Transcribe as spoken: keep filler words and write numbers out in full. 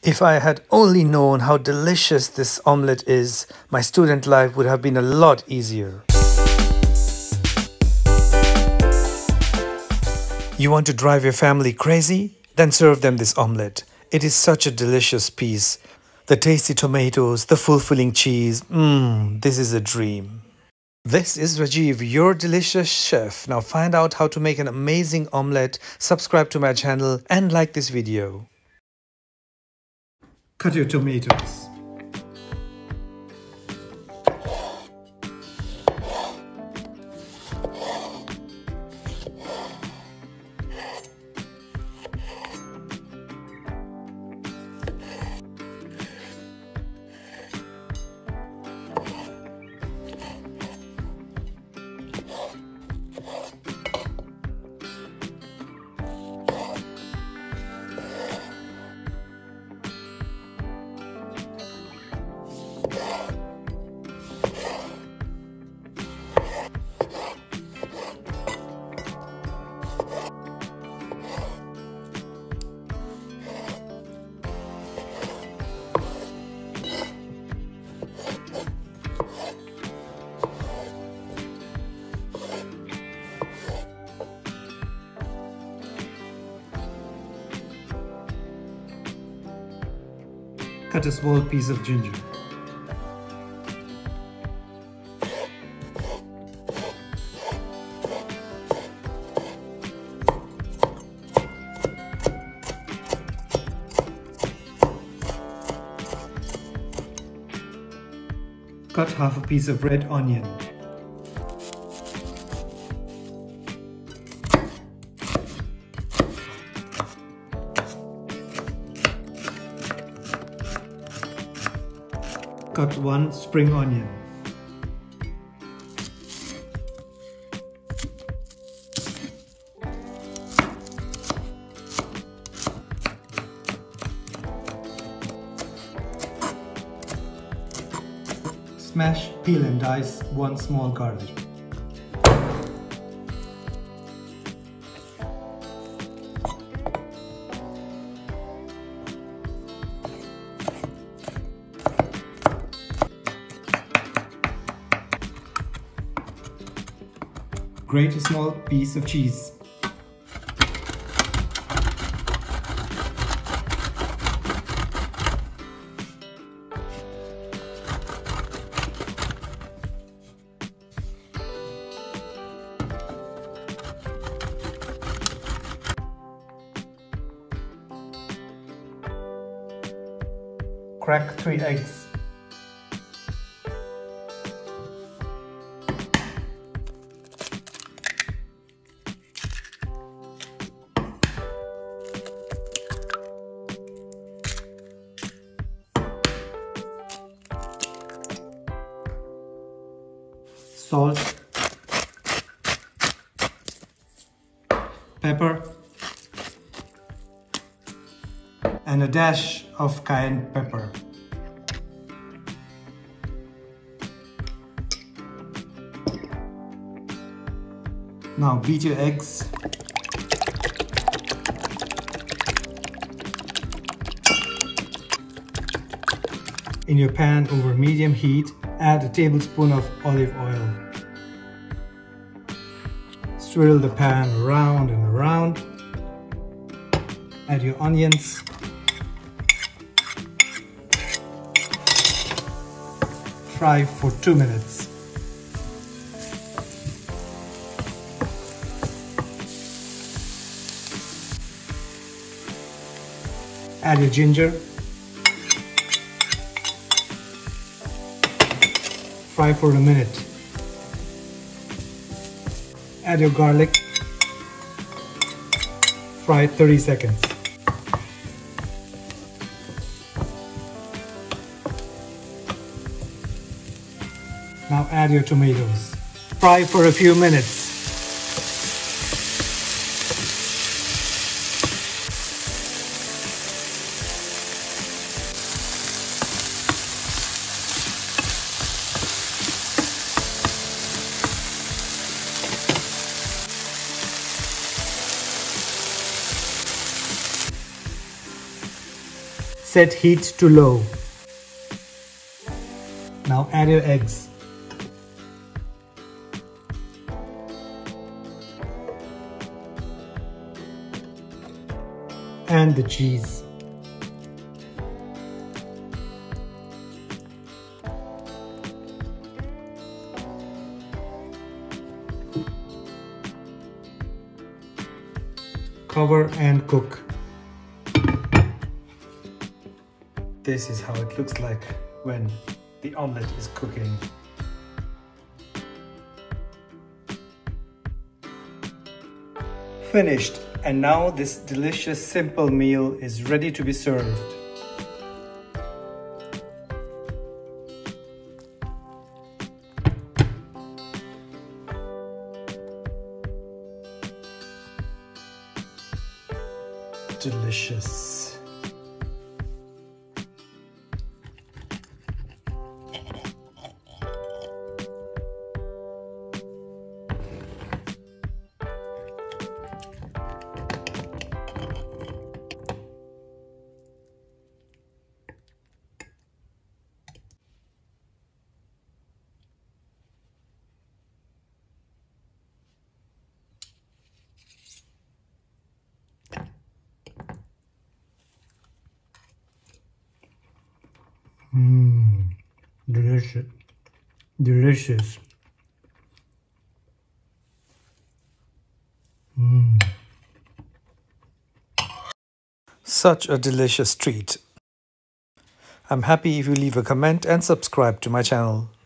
If I had only known how delicious this omelette is, my student life would have been a lot easier. You want to drive your family crazy? Then serve them this omelette. It is such a delicious piece. The tasty tomatoes, the fulfilling cheese, mmm, this is a dream. This is Rajiv, your delicious chef. Now find out how to make an amazing omelette, subscribe to my channel and like this video. Cut your tomatoes. Cut a small piece of ginger. Cut half a piece of red onion. Cut one spring onion. Smash, peel and dice one small garlic. Grate a small piece of cheese. Crack three eggs. Salt, pepper, and a dash of cayenne pepper. Now beat your eggs. In your pan over medium heat, add a tablespoon of olive oil. Swirl the pan around and around. Add your onions. Fry for two minutes. Add your ginger. Fry for a minute. Add your garlic. Fry thirty seconds. Now add your tomatoes. Fry for a few minutes. Set heat to low. Now add your eggs. And the cheese. Cover and cook. This is how it looks like when the omelette is cooking. Finished, and now this delicious simple meal is ready to be served. Delicious. Mmm, delicious, delicious. Mmm. Such a delicious treat. I'm happy if you leave a comment and subscribe to my channel.